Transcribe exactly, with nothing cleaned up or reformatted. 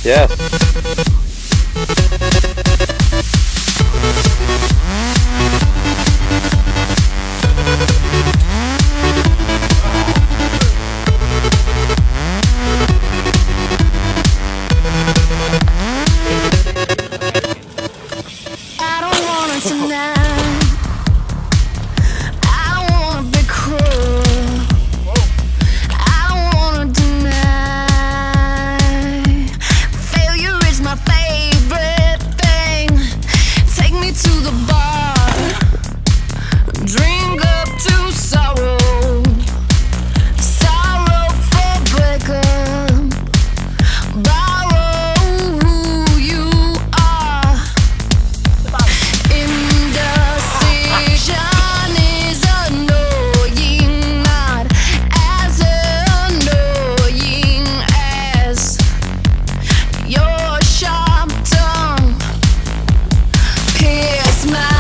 Yes. I don't want it tonight. I don't wanna be cruel. I don't wanna deny. Failure is my favorite thing. Take me to the bar. Drink up to sorrow. Sorrow for breakup. Borrow who you are. Indecision is annoying, not as annoying as your sharp tongue. Pierce my